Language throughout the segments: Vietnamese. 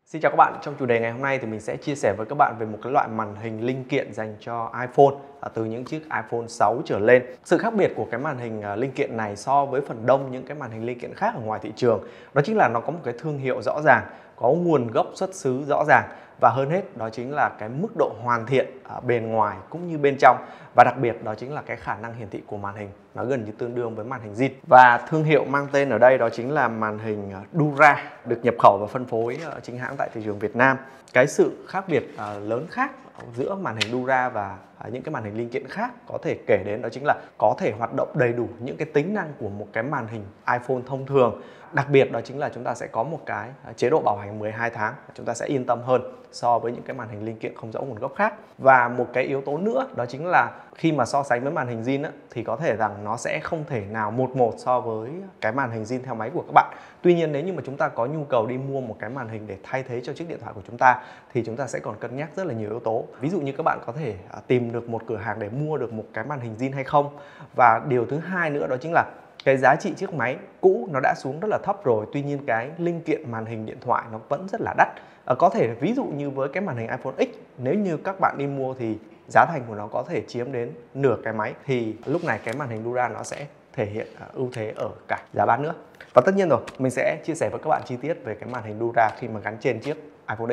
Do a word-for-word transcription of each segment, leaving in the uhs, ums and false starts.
Xin chào các bạn, trong chủ đề ngày hôm nay thì mình sẽ chia sẻ với các bạn về một cái loại màn hình linh kiện dành cho iPhone từ những chiếc iPhone sáu trở lên. Sự khác biệt của cái màn hình linh kiện này so với phần đông những cái màn hình linh kiện khác ở ngoài thị trường đó chính là nó có một cái thương hiệu rõ ràng, có nguồn gốc xuất xứ rõ ràng và hơn hết đó chính là cái mức độ hoàn thiện ở bên ngoài cũng như bên trong, và đặc biệt đó chính là cái khả năng hiển thị của màn hình nó gần như tương đương với màn hình zin. Và thương hiệu mang tên ở đây đó chính là màn hình Dura, được nhập khẩu và phân phối chính hãng tại thị trường Việt Nam. Cái sự khác biệt lớn khác giữa màn hình Dura và những cái màn hình linh kiện khác có thể kể đến đó chính là có thể hoạt động đầy đủ những cái tính năng của một cái màn hình iPhone thông thường. Đặc biệt đó chính là chúng ta sẽ có một cái chế độ bảo hành mười hai tháng, chúng ta sẽ yên tâm hơn so với những cái màn hình linh kiện không rõ nguồn gốc khác. Và một cái yếu tố nữa đó chính là khi mà so sánh với màn hình zin thì có thể rằng nó sẽ không thể nào một một so với cái màn hình zin theo máy của các bạn. Tuy nhiên nếu như mà chúng ta có nhu cầu đi mua một cái màn hình để thay thế cho chiếc điện thoại của chúng ta thì chúng ta sẽ còn cân nhắc rất là nhiều yếu tố. Ví dụ như các bạn có thể tìm được một cửa hàng để mua được một cái màn hình zin hay không. Và điều thứ hai nữa đó chính là cái giá trị chiếc máy cũ nó đã xuống rất là thấp rồi, tuy nhiên cái linh kiện màn hình điện thoại nó vẫn rất là đắt. À, có thể ví dụ như với cái màn hình iPhone X, nếu như các bạn đi mua thì giá thành của nó có thể chiếm đến nửa cái máy, thì lúc này cái màn hình Dura nó sẽ thể hiện ưu thế ở cả giá bán nữa. Và tất nhiên rồi, mình sẽ chia sẻ với các bạn chi tiết về cái màn hình Dura khi mà gắn trên chiếc iPhone X.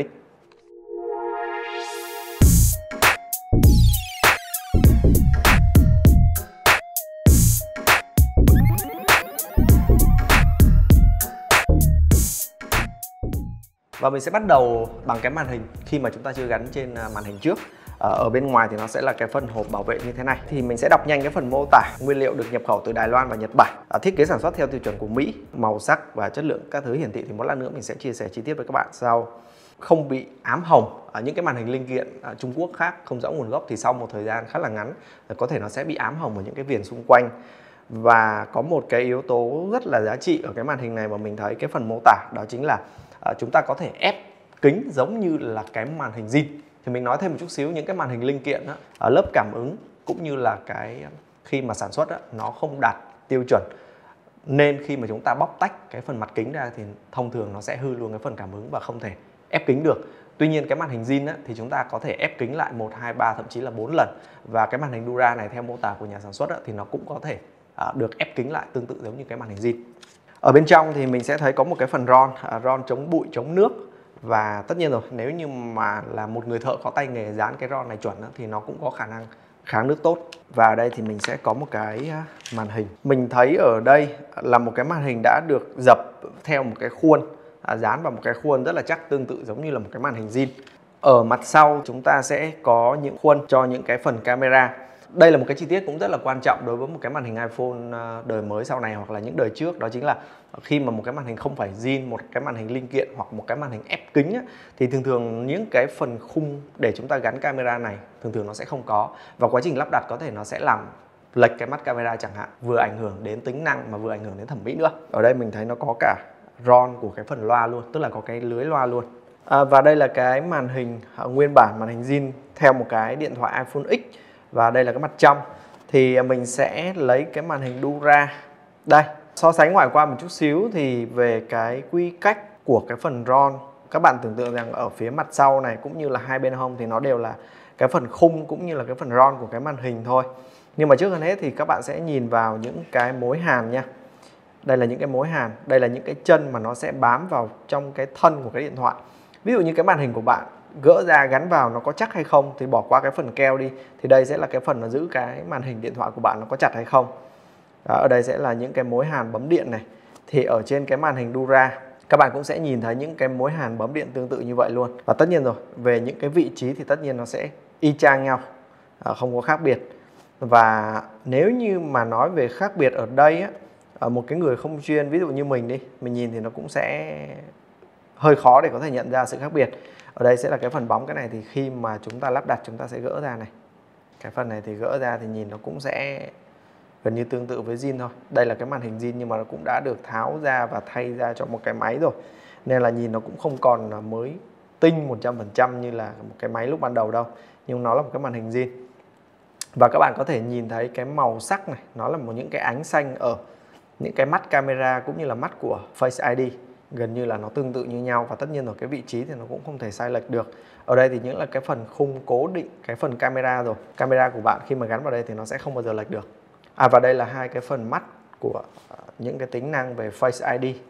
Và mình sẽ bắt đầu bằng cái màn hình khi mà chúng ta chưa gắn trên màn hình trước. Ở bên ngoài thì nó sẽ là cái phần hộp bảo vệ như thế này. Thì mình sẽ đọc nhanh cái phần mô tả. Nguyên liệu được nhập khẩu từ Đài Loan và Nhật Bản, thiết kế sản xuất theo tiêu chuẩn của Mỹ. Màu sắc và chất lượng các thứ hiển thị thì một lát nữa mình sẽ chia sẻ chi tiết với các bạn sau. Không bị ám hồng. Ở những cái màn hình linh kiện Trung Quốc khác không rõ nguồn gốc thì sau một thời gian khá là ngắn có thể nó sẽ bị ám hồng ở những cái viền xung quanh. Và có một cái yếu tố rất là giá trị ở cái màn hình này mà mình thấy cái phần mô tả, đó chính là chúng ta có thể ép kính giống như là cái màn hình zin. Thì mình nói thêm một chút xíu, những cái màn hình linh kiện đó, ở lớp cảm ứng cũng như là cái khi mà sản xuất đó, nó không đạt tiêu chuẩn, nên khi mà chúng ta bóc tách cái phần mặt kính ra thì thông thường nó sẽ hư luôn cái phần cảm ứng và không thể ép kính được. Tuy nhiên cái màn hình zin thì chúng ta có thể ép kính lại một, hai, ba, thậm chí là bốn lần. Và cái màn hình Dura này theo mô tả của nhà sản xuất đó, thì nó cũng có thể được ép kính lại tương tự giống như cái màn hình zin. Ở bên trong thì mình sẽ thấy có một cái phần ron, ron chống bụi, chống nước. Và tất nhiên rồi, nếu như mà là một người thợ có tay nghề dán cái ron này chuẩn thì nó cũng có khả năng kháng nước tốt. Và ở đây thì mình sẽ có một cái màn hình. Mình thấy ở đây là một cái màn hình đã được dập theo một cái khuôn, dán vào một cái khuôn rất là chắc, tương tự giống như là một cái màn hình zin. Ở mặt sau chúng ta sẽ có những khuôn cho những cái phần camera. Đây là một cái chi tiết cũng rất là quan trọng đối với một cái màn hình iPhone đời mới sau này hoặc là những đời trước, đó chính là khi mà một cái màn hình không phải zin, một cái màn hình linh kiện hoặc một cái màn hình ép kính á, thì thường thường những cái phần khung để chúng ta gắn camera này thường thường nó sẽ không có, và quá trình lắp đặt có thể nó sẽ làm lệch cái mắt camera chẳng hạn, vừa ảnh hưởng đến tính năng mà vừa ảnh hưởng đến thẩm mỹ nữa. Ở đây mình thấy nó có cả ron của cái phần loa luôn, tức là có cái lưới loa luôn. À, và đây là cái màn hình nguyên bản, màn hình zin theo một cái điện thoại iPhone X. Và đây là cái mặt trong. Thì mình sẽ lấy cái màn hình Dura. Đây, so sánh ngoại quan một chút xíu thì về cái quy cách của cái phần ron, các bạn tưởng tượng rằng ở phía mặt sau này cũng như là hai bên hông thì nó đều là cái phần khung cũng như là cái phần ron của cái màn hình thôi. Nhưng mà trước hơn hết thì các bạn sẽ nhìn vào những cái mối hàn nha. Đây là những cái mối hàn, đây là những cái chân mà nó sẽ bám vào trong cái thân của cái điện thoại. Ví dụ như cái màn hình của bạn gỡ ra gắn vào nó có chắc hay không thì bỏ qua cái phần keo đi, thì đây sẽ là cái phần nó giữ cái màn hình điện thoại của bạn nó có chặt hay không. Đó, ở đây sẽ là những cái mối hàn bấm điện này. Thì ở trên cái màn hình Dura các bạn cũng sẽ nhìn thấy những cái mối hàn bấm điện tương tự như vậy luôn. Và tất nhiên rồi, về những cái vị trí thì tất nhiên nó sẽ y chang nhau, không có khác biệt. Và nếu như mà nói về khác biệt ở đây á, ở một cái người không chuyên, ví dụ như mình đi, mình nhìn thì nó cũng sẽ hơi khó để có thể nhận ra sự khác biệt. Ở đây sẽ là cái phần bóng, cái này thì khi mà chúng ta lắp đặt chúng ta sẽ gỡ ra này. Cái phần này thì gỡ ra thì nhìn nó cũng sẽ gần như tương tự với zin thôi. Đây là cái màn hình zin nhưng mà nó cũng đã được tháo ra và thay ra cho một cái máy rồi. Nên là nhìn nó cũng không còn mới tinh một trăm phần trăm như là một cái máy lúc ban đầu đâu. Nhưng nó là một cái màn hình zin. Và các bạn có thể nhìn thấy cái màu sắc này, nó là một những cái ánh xanh ở những cái mắt camera cũng như là mắt của Face i đê. gần như là nó tương tự như nhau, và tất nhiên rồi cái vị trí thì nó cũng không thể sai lệch được. Ở đây thì những là cái phần khung cố định cái phần camera rồi. Camera của bạn khi mà gắn vào đây thì nó sẽ không bao giờ lệch được. À, và đây là hai cái phần mắt của những cái tính năng về Face i đê.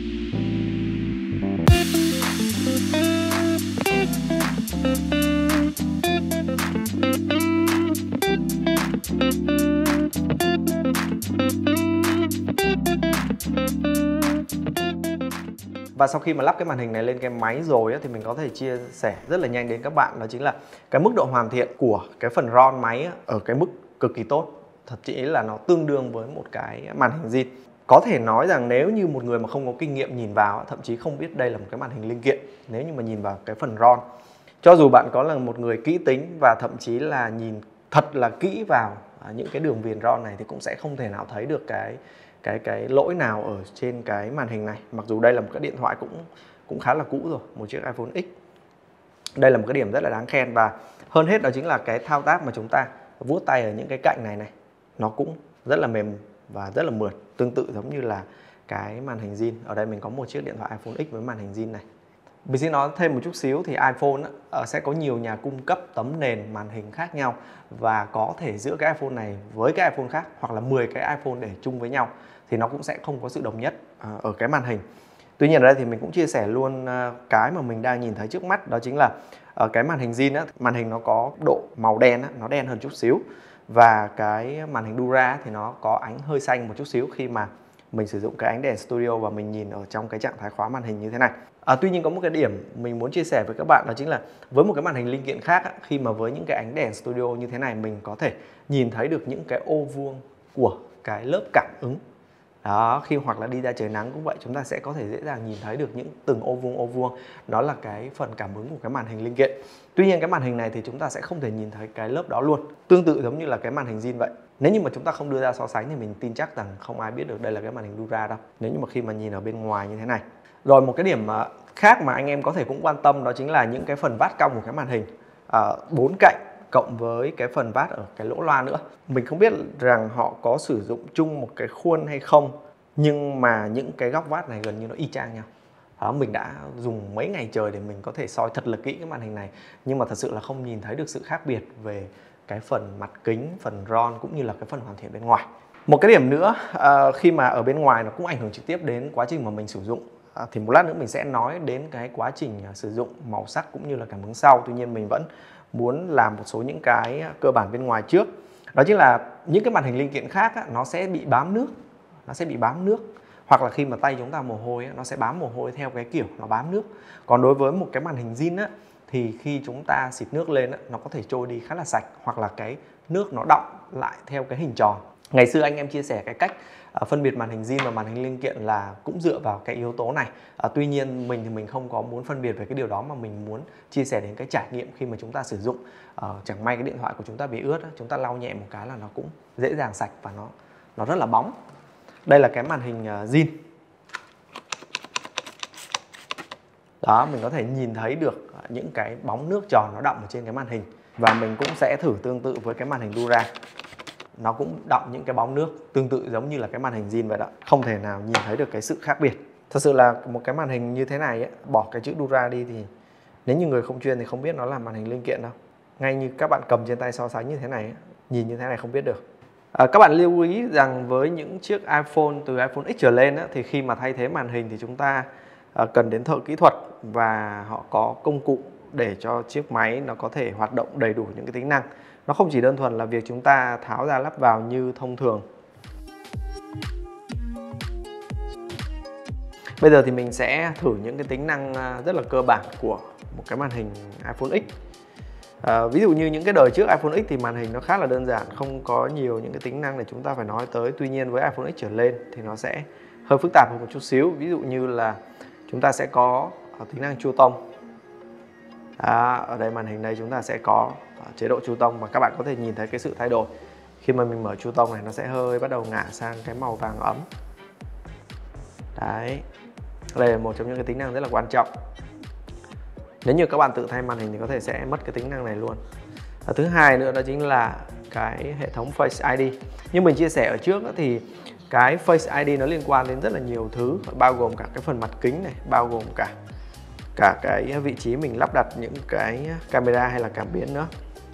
Và sau khi mà lắp cái màn hình này lên cái máy rồi á, thì mình có thể chia sẻ rất là nhanh đến các bạn, đó chính là cái mức độ hoàn thiện của cái phần ron máy á, ở cái mức cực kỳ tốt. Thật chỉ là nó tương đương với một cái màn hình zin. Có thể nói rằng nếu như một người mà không có kinh nghiệm nhìn vào, thậm chí không biết đây là một cái màn hình linh kiện, nếu như mà nhìn vào cái phần ron, cho dù bạn có là một người kỹ tính và thậm chí là nhìn thật là kỹ vào những cái đường viền ron này, thì cũng sẽ không thể nào thấy được cái cái cái lỗi nào ở trên cái màn hình này. Mặc dù đây là một cái điện thoại cũng cũng khá là cũ rồi, một chiếc iPhone X. Đây là một cái điểm rất là đáng khen, và hơn hết đó chính là cái thao tác mà chúng ta vuốt tay ở những cái cạnh này này, nó cũng rất là mềm và rất là mượt, tương tự giống như là cái màn hình zin. Ở đây mình có một chiếc điện thoại iPhone X với màn hình zin này. Mình xin nói thêm một chút xíu thì iPhone á, sẽ có nhiều nhà cung cấp tấm nền màn hình khác nhau, và có thể giữa cái iPhone này với cái iPhone khác, hoặc là mười cái iPhone để chung với nhau, thì nó cũng sẽ không có sự đồng nhất ở cái màn hình. Tuy nhiên ở đây thì mình cũng chia sẻ luôn cái mà mình đang nhìn thấy trước mắt, đó chính là ở cái màn hình zin á, màn hình nó có độ màu đen á, nó đen hơn chút xíu, và cái màn hình Dura thì nó có ánh hơi xanh một chút xíu khi mà mình sử dụng cái ánh đèn studio và mình nhìn ở trong cái trạng thái khóa màn hình như thế này. À, tuy nhiên có một cái điểm mình muốn chia sẻ với các bạn, đó chính là với một cái màn hình linh kiện khác á, khi mà với những cái ánh đèn studio như thế này, mình có thể nhìn thấy được những cái ô vuông của cái lớp cảm ứng. Đó, khi hoặc là đi ra trời nắng cũng vậy, chúng ta sẽ có thể dễ dàng nhìn thấy được những từng ô vuông ô vuông. Đó là cái phần cảm ứng của cái màn hình linh kiện. Tuy nhiên cái màn hình này thì chúng ta sẽ không thể nhìn thấy cái lớp đó luôn. Tương tự giống như là cái màn hình zin vậy. Nếu như mà chúng ta không đưa ra so sánh thì mình tin chắc rằng không ai biết được đây là cái màn hình Dura đâu, nếu như mà khi mà nhìn ở bên ngoài như thế này. Rồi một cái điểm khác mà anh em có thể cũng quan tâm, đó chính là những cái phần vát cong của cái màn hình, bốn à, cạnh cộng với cái phần vát ở cái lỗ loa nữa. Mình không biết rằng họ có sử dụng chung một cái khuôn hay không, nhưng mà những cái góc vát này gần như nó y chang nhau. Đó, mình đã dùng mấy ngày trời để mình có thể soi thật là kỹ cái màn hình này, nhưng mà thật sự là không nhìn thấy được sự khác biệt về cái phần mặt kính, phần ron cũng như là cái phần hoàn thiện bên ngoài. Một cái điểm nữa à, khi mà ở bên ngoài nó cũng ảnh hưởng trực tiếp đến quá trình mà mình sử dụng. À, thì một lát nữa mình sẽ nói đến cái quá trình sử dụng màu sắc cũng như là cảm ứng sau. Tuy nhiên mình vẫn muốn làm một số những cái cơ bản bên ngoài trước. Đó chính là những cái màn hình linh kiện khác á, nó sẽ bị bám nước, nó sẽ bị bám nước, hoặc là khi mà tay chúng ta mồ hôi á, nó sẽ bám mồ hôi theo cái kiểu nó bám nước. Còn đối với một cái màn hình zin á, thì khi chúng ta xịt nước lên á, nó có thể trôi đi khá là sạch, hoặc là cái nước nó đọng lại theo cái hình tròn. Ngày xưa anh em chia sẻ cái cách à, phân biệt màn hình zin và màn hình linh kiện là cũng dựa vào cái yếu tố này. À, tuy nhiên mình thì mình không có muốn phân biệt về cái điều đó, mà mình muốn chia sẻ đến cái trải nghiệm khi mà chúng ta sử dụng. À, chẳng may cái điện thoại của chúng ta bị ướt, chúng ta lau nhẹ một cái là nó cũng dễ dàng sạch và nó nó rất là bóng. Đây là cái màn hình uh, zin. Đó, mình có thể nhìn thấy được những cái bóng nước tròn nó đọng ở trên cái màn hình. Và mình cũng sẽ thử tương tự với cái màn hình Dura. Nó cũng đọng những cái bóng nước tương tự giống như là cái màn hình zin vậy đó. Không thể nào nhìn thấy được cái sự khác biệt. Thật sự là một cái màn hình như thế này ấy, bỏ cái chữ Dura đi thì nếu như người không chuyên thì không biết nó là màn hình linh kiện đâu. Ngay như các bạn cầm trên tay so sánh như thế này ấy, nhìn như thế này không biết được. À, các bạn lưu ý rằng với những chiếc iPhone từ iPhone X trở lên á, thì khi mà thay thế màn hình thì chúng ta à, cần đến thợ kỹ thuật, và họ có công cụ để cho chiếc máy nó có thể hoạt động đầy đủ những cái tính năng. Nó không chỉ đơn thuần là việc chúng ta tháo ra lắp vào như thông thường. Bây giờ thì mình sẽ thử những cái tính năng rất là cơ bản của một cái màn hình iPhone X. À, ví dụ như những cái đời trước iPhone X thì màn hình nó khá là đơn giản, không có nhiều những cái tính năng để chúng ta phải nói tới. Tuy nhiên với iPhone X trở lên thì nó sẽ hơi phức tạp hơn một chút xíu. Ví dụ như là chúng ta sẽ có tính năng chu tông. À, ở đây màn hình đây chúng ta sẽ có chế độ chu tông, và các bạn có thể nhìn thấy cái sự thay đổi. Khi mà mình mở chu tông này nó sẽ hơi bắt đầu ngả sang cái màu vàng ấm. Đấy, đây là một trong những cái tính năng rất là quan trọng. Nếu như các bạn tự thay màn hình thì có thể sẽ mất cái tính năng này luôn. Và thứ hai nữa đó chính là cái hệ thống Face i đê. Như mình chia sẻ ở trước thì Cái Face i đê nó liên quan đến rất là nhiều thứ, bao gồm cả cái phần mặt kính này, bao gồm cả cả cái vị trí mình lắp đặt những cái camera hay là cảm biến nữa.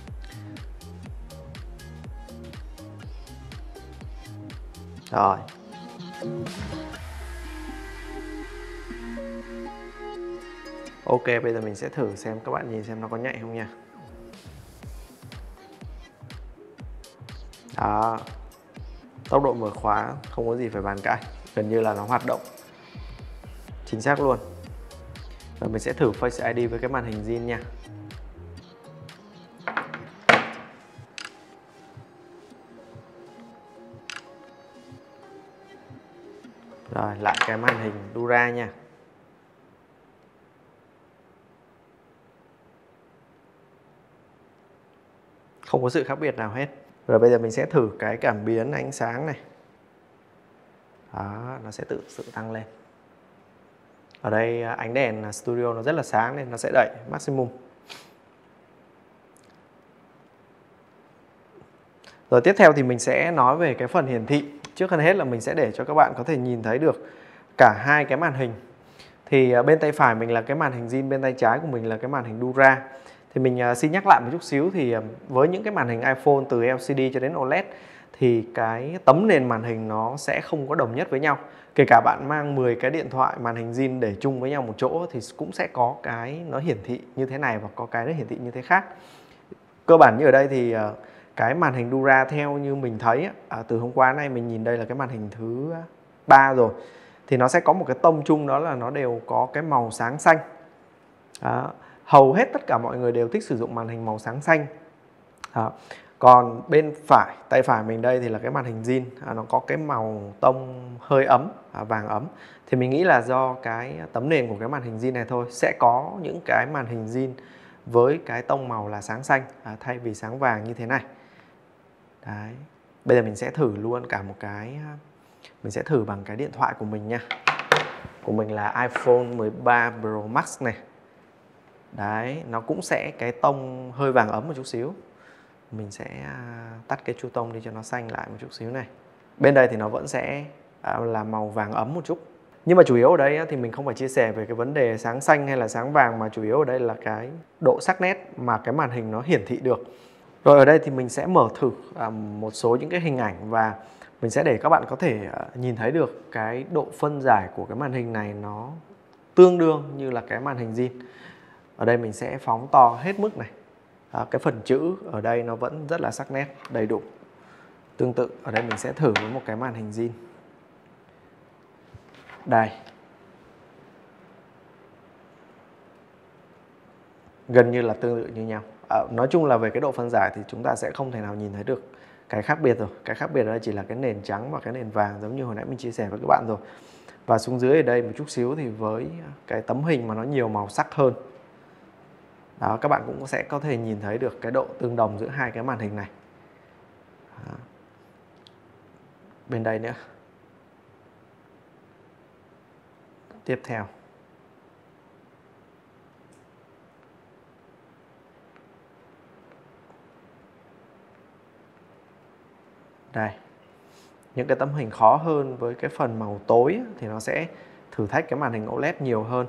Rồi. Ok, bây giờ mình sẽ thử xem, các bạn nhìn xem nó có nhạy không nha. Đó. Tốc độ mở khóa không có gì phải bàn cãi, gần như là nó hoạt động chính xác luôn. Rồi mình sẽ thử Face i đê với cái màn hình zin nha. Rồi lại cái màn hình Dura nha. Không có sự khác biệt nào hết. Rồi bây giờ mình sẽ thử cái cảm biến ánh sáng này. Đó, nó sẽ tự sự tăng lên. Ở đây ánh đèn studio nó rất là sáng nên nó sẽ đẩy maximum. Rồi tiếp theo thì mình sẽ nói về cái phần hiển thị. Trước hết hết là mình sẽ để cho các bạn có thể nhìn thấy được cả hai cái màn hình. Thì bên tay phải mình là cái màn hình zin, bên tay trái của mình là cái màn hình Dura. Thì mình xin nhắc lại một chút xíu, thì với những cái màn hình iPhone từ lờ xê đê cho đến ô lét thì cái tấm nền màn hình nó sẽ không có đồng nhất với nhau. Kể cả bạn mang mười cái điện thoại màn hình zin để chung với nhau một chỗ thì cũng sẽ có cái nó hiển thị như thế này và có cái nó hiển thị như thế khác. Cơ bản như ở đây thì cái màn hình Dura theo như mình thấy từ hôm qua nay mình nhìn đây là cái màn hình thứ ba rồi, thì nó sẽ có một cái tông chung, đó là nó đều có cái màu sáng xanh. Đó. Hầu hết tất cả mọi người đều thích sử dụng màn hình màu sáng xanh. Đó. Còn bên phải, tay phải mình đây thì là cái màn hình zin, à, nó có cái màu tông hơi ấm, à, vàng ấm. Thì mình nghĩ là do cái tấm nền của cái màn hình zin này thôi. Sẽ có những cái màn hình zin với cái tông màu là sáng xanh, à, thay vì sáng vàng như thế này. Đấy. Bây giờ mình sẽ thử luôn cả một cái, mình sẽ thử bằng cái điện thoại của mình nha. Của mình là iPhone mười ba Pro Max này. Đấy, nó cũng sẽ cái tông hơi vàng ấm một chút xíu. Mình sẽ tắt cái chu tông đi cho nó xanh lại một chút xíu này. Bên đây thì nó vẫn sẽ là màu vàng ấm một chút. Nhưng mà chủ yếu ở đây thì mình không phải chia sẻ về cái vấn đề sáng xanh hay là sáng vàng, mà chủ yếu ở đây là cái độ sắc nét mà cái màn hình nó hiển thị được. Rồi ở đây thì mình sẽ mở thử một số những cái hình ảnh và mình sẽ để các bạn có thể nhìn thấy được cái độ phân giải của cái màn hình này nó tương đương như là cái màn hình zin. Ở đây mình sẽ phóng to hết mức này. À, cái phần chữ ở đây nó vẫn rất là sắc nét, đầy đủ. Tương tự ở đây mình sẽ thử với một cái màn hình zin. Đây. Gần như là tương tự như nhau. À, nói chung là về cái độ phân giải thì chúng ta sẽ không thể nào nhìn thấy được cái khác biệt rồi. Cái khác biệt ở đây chỉ là cái nền trắng và cái nền vàng, giống như hồi nãy mình chia sẻ với các bạn rồi. Và xuống dưới ở đây một chút xíu thì với cái tấm hình mà nó nhiều màu sắc hơn. Đó, các bạn cũng sẽ có thể nhìn thấy được cái độ tương đồng giữa hai cái màn hình này. Đó. Bên đây nữa. Tiếp theo. Đây. Những cái tấm hình khó hơn với cái phần màu tối thì nó sẽ thử thách cái màn hình ô lét nhiều hơn.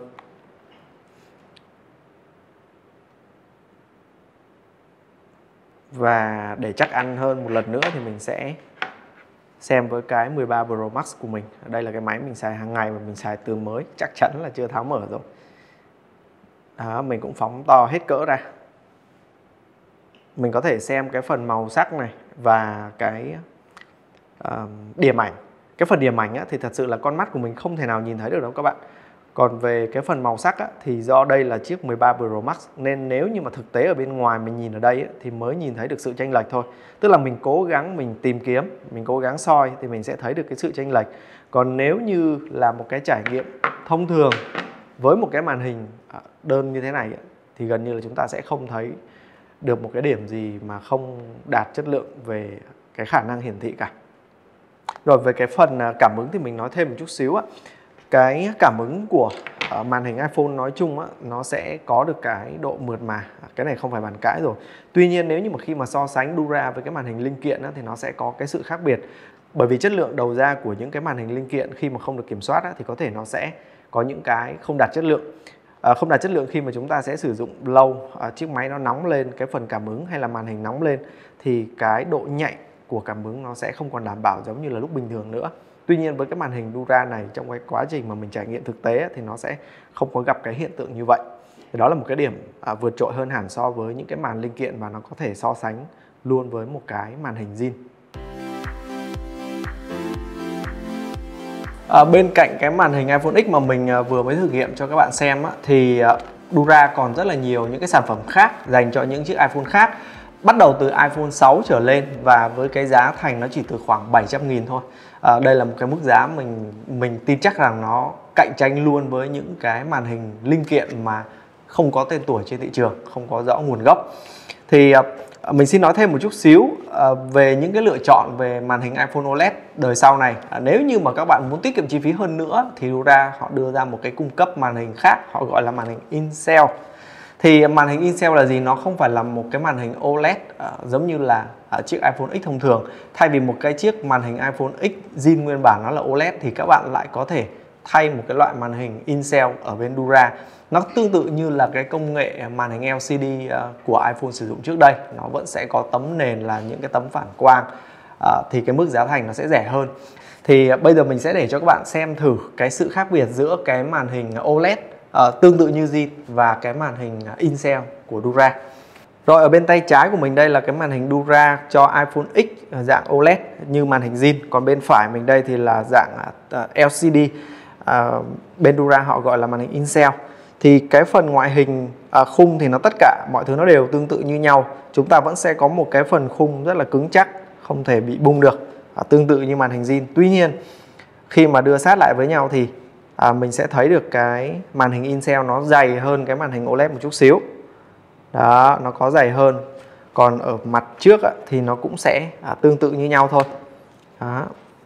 Và để chắc ăn hơn một lần nữa thì mình sẽ xem với cái mười ba Pro Max của mình. Đây là cái máy mình xài hàng ngày và mình xài từ mới, chắc chắn là chưa tháo mở rồi. Đó, mình cũng phóng to hết cỡ ra. Mình có thể xem cái phần màu sắc này và cái uh, điểm ảnh. Cái phần điểm ảnh á, thì thật sự là con mắt của mình không thể nào nhìn thấy được đâu các bạn. Còn về cái phần màu sắc á, thì do đây là chiếc mười ba Pro Max nên nếu như mà thực tế ở bên ngoài mình nhìn ở đây á, thì mới nhìn thấy được sự chênh lệch thôi. Tức là mình cố gắng mình tìm kiếm, mình cố gắng soi thì mình sẽ thấy được cái sự chênh lệch. Còn nếu như là một cái trải nghiệm thông thường với một cái màn hình đơn như thế này á, thì gần như là chúng ta sẽ không thấy được một cái điểm gì mà không đạt chất lượng về cái khả năng hiển thị cả. Rồi về cái phần cảm ứng thì mình nói thêm một chút xíu á. Cái cảm ứng của uh, màn hình iPhone nói chung á, nó sẽ có được cái độ mượt mà. Cái này không phải bàn cãi rồi. Tuy nhiên nếu như mà khi mà so sánh Dura với cái màn hình linh kiện á, thì nó sẽ có cái sự khác biệt. Bởi vì chất lượng đầu ra của những cái màn hình linh kiện khi mà không được kiểm soát á, thì có thể nó sẽ có những cái không đạt chất lượng. À, không đạt chất lượng khi mà chúng ta sẽ sử dụng lâu, à, chiếc máy nó nóng lên, cái phần cảm ứng hay là màn hình nóng lên thì cái độ nhạy của cảm ứng nó sẽ không còn đảm bảo giống như là lúc bình thường nữa. Tuy nhiên với cái màn hình Dura này, trong cái quá trình mà mình trải nghiệm thực tế thì nó sẽ không có gặp cái hiện tượng như vậy. Thì đó là một cái điểm à, vượt trội hơn hẳn so với những cái màn linh kiện mà nó có thể so sánh luôn với một cái màn hình zin. À, bên cạnh cái màn hình iPhone X mà mình vừa mới thử nghiệm cho các bạn xem á, thì Dura còn rất là nhiều những cái sản phẩm khác dành cho những chiếc iPhone khác, bắt đầu từ iPhone sáu trở lên và với cái giá thành nó chỉ từ khoảng bảy trăm nghìn thôi. À, đây là một cái mức giá mình mình tin chắc rằng nó cạnh tranh luôn với những cái màn hình linh kiện mà không có tên tuổi trên thị trường, không có rõ nguồn gốc. Thì mình xin nói thêm một chút xíu về những cái lựa chọn về màn hình iPhone ô lét đời sau này. Nếu như mà các bạn muốn tiết kiệm chi phí hơn nữa thì Dura họ đưa ra một cái cung cấp màn hình khác, họ gọi là màn hình in-cell. Thì màn hình in-cell là gì? Nó không phải là một cái màn hình ô lét uh, giống như là uh, chiếc iPhone X thông thường. Thay vì một cái chiếc màn hình iPhone X zin nguyên bản nó là ô lét thì các bạn lại có thể thay một cái loại màn hình in-cell ở bên Dura. Nó tương tự như là cái công nghệ màn hình L C D uh, của iPhone sử dụng trước đây. Nó vẫn sẽ có tấm nền là những cái tấm phản quang, uh, thì cái mức giá thành nó sẽ rẻ hơn. Thì uh, bây giờ mình sẽ để cho các bạn xem thử cái sự khác biệt giữa cái màn hình ô lét uh, tương tự như zin và cái màn hình in-cell của Dura. Rồi ở bên tay trái của mình đây là cái màn hình Dura cho iPhone X dạng ô lét như màn hình zin. Còn bên phải mình đây thì là dạng uh, L C D. Uh, bên Dura họ gọi là màn hình in-cell. Thì cái phần ngoại hình à, khung thì nó tất cả mọi thứ nó đều tương tự như nhau. Chúng ta vẫn sẽ có một cái phần khung rất là cứng chắc, không thể bị bung được, à, tương tự như màn hình zin. Tuy nhiên khi mà đưa sát lại với nhau thì à, mình sẽ thấy được cái màn hình in-cell nó dày hơn cái màn hình ô lét một chút xíu. Đó, nó có dày hơn. Còn ở mặt trước á, thì nó cũng sẽ à, tương tự như nhau thôi. Đó.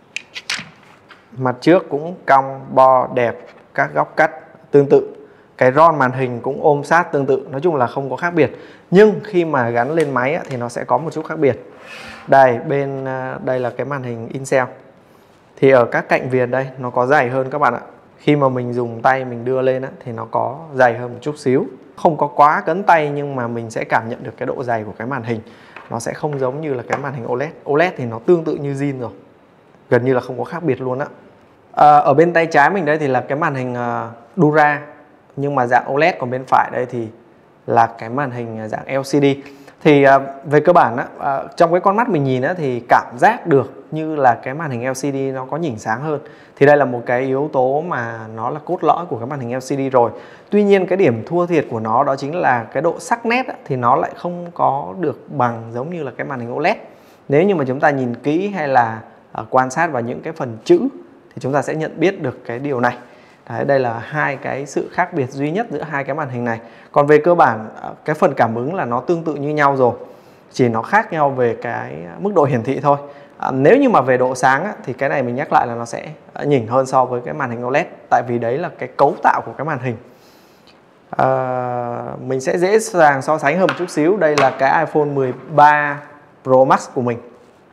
Mặt trước cũng cong, bo, đẹp, các góc cắt tương tự. Cái ron màn hình cũng ôm sát tương tự, nói chung là không có khác biệt. Nhưng khi mà gắn lên máy á, thì nó sẽ có một chút khác biệt. Đây, bên đây là cái màn hình in-cell. Thì ở các cạnh viền đây nó có dày hơn các bạn ạ. Khi mà mình dùng tay mình đưa lên á, thì nó có dày hơn một chút xíu. Không có quá cấn tay nhưng mà mình sẽ cảm nhận được cái độ dày của cái màn hình. Nó sẽ không giống như là cái màn hình ô lét. ô lét thì nó tương tự như zin rồi, gần như là không có khác biệt luôn á. À, ở bên tay trái mình đây thì là cái màn hình uh, Dura nhưng mà dạng ô lét, còn bên phải đây thì là cái màn hình dạng L C D. Thì uh, về cơ bản á, uh, trong cái con mắt mình nhìn á, thì cảm giác được như là cái màn hình L C D nó có nhỉnh sáng hơn. Thì đây là một cái yếu tố mà nó là cốt lõi của cái màn hình L C D rồi. Tuy nhiên cái điểm thua thiệt của nó đó chính là cái độ sắc nét á, thì nó lại không có được bằng giống như là cái màn hình ô lét. Nếu như mà chúng ta nhìn kỹ hay là uh, quan sát vào những cái phần chữ thì chúng ta sẽ nhận biết được cái điều này. Đấy, đây là hai cái sự khác biệt duy nhất giữa hai cái màn hình này. Còn về cơ bản cái phần cảm ứng là nó tương tự như nhau rồi, chỉ nó khác nhau về cái mức độ hiển thị thôi. à, Nếu như mà về độ sáng á, thì cái này mình nhắc lại là nó sẽ nhỉnh hơn so với cái màn hình ô lét. Tại vì đấy là cái cấu tạo của cái màn hình. à, Mình sẽ dễ dàng so sánh hơn một chút xíu. Đây là cái iPhone mười ba Pro Max của mình.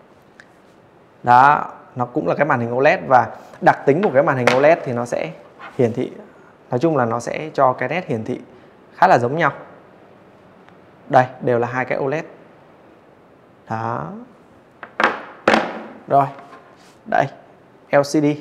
Đó, nó cũng là cái màn hình ô lét. Và đặc tính của cái màn hình ô lét thì nó sẽ hiển thị, nói chung là nó sẽ cho cái nét hiển thị khá là giống nhau. Đây, đều là hai cái ô lét. Đó. Rồi, đây, L C D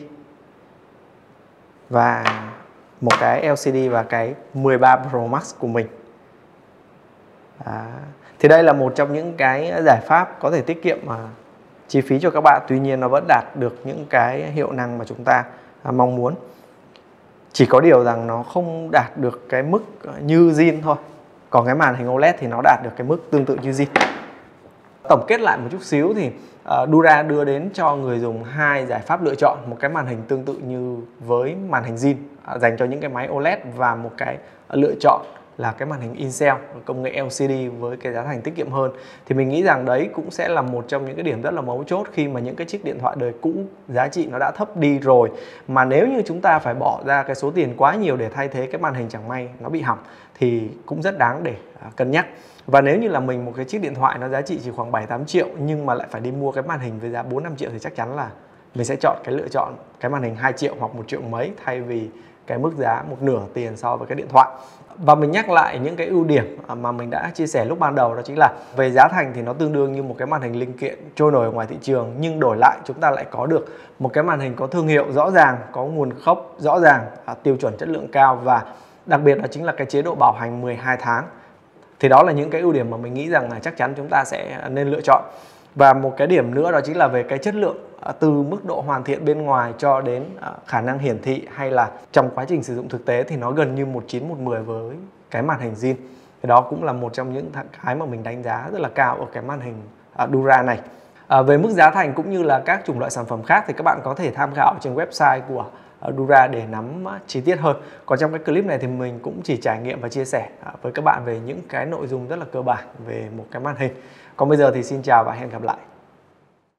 và một cái L C D và cái mười ba Pro Max của mình. Đó. Thì đây là một trong những cái giải pháp có thể tiết kiệm mà chi phí cho các bạn, tuy nhiên nó vẫn đạt được những cái hiệu năng mà chúng ta mong muốn. Chỉ có điều rằng nó không đạt được cái mức như zin thôi. Còn cái màn hình ô lét thì nó đạt được cái mức tương tự như zin. Tổng kết lại một chút xíu thì uh, Dura đưa đến cho người dùng hai giải pháp lựa chọn. Một cái màn hình tương tự như với màn hình zin uh, dành cho những cái máy ô lét, và một cái uh, lựa chọn là cái màn hình in-cell công nghệ L C D với cái giá thành tiết kiệm hơn. Thì mình nghĩ rằng đấy cũng sẽ là một trong những cái điểm rất là mấu chốt khi mà những cái chiếc điện thoại đời cũ giá trị nó đã thấp đi rồi, mà nếu như chúng ta phải bỏ ra cái số tiền quá nhiều để thay thế cái màn hình chẳng may nó bị hỏng thì cũng rất đáng để cân nhắc. Và nếu như là mình một cái chiếc điện thoại nó giá trị chỉ khoảng bảy tám triệu nhưng mà lại phải đi mua cái màn hình với giá bốn năm triệu thì chắc chắn là mình sẽ chọn cái lựa chọn cái màn hình hai triệu hoặc một triệu mấy thay vì cái mức giá một nửa tiền so với cái điện thoại. Và mình nhắc lại những cái ưu điểm mà mình đã chia sẻ lúc ban đầu, đó chính là về giá thành thì nó tương đương như một cái màn hình linh kiện trôi nổi ở ngoài thị trường, nhưng đổi lại chúng ta lại có được một cái màn hình có thương hiệu rõ ràng, có nguồn gốc rõ ràng, tiêu chuẩn chất lượng cao, và đặc biệt đó chính là cái chế độ bảo hành mười hai tháng. Thì đó là những cái ưu điểm mà mình nghĩ rằng là chắc chắn chúng ta sẽ nên lựa chọn. Và một cái điểm nữa đó chính là về cái chất lượng, từ mức độ hoàn thiện bên ngoài cho đến khả năng hiển thị hay là trong quá trình sử dụng thực tế thì nó gần như một chín một mười với cái màn hình zin. Thì đó cũng là một trong những cái mà mình đánh giá rất là cao ở cái màn hình Dura này. À, về mức giá thành cũng như là các chủng loại sản phẩm khác thì các bạn có thể tham khảo trên website của Dura để nắm chi tiết hơn. Còn trong cái clip này thì mình cũng chỉ trải nghiệm và chia sẻ với các bạn về những cái nội dung rất là cơ bản về một cái màn hình. Còn bây giờ thì xin chào và hẹn gặp lại.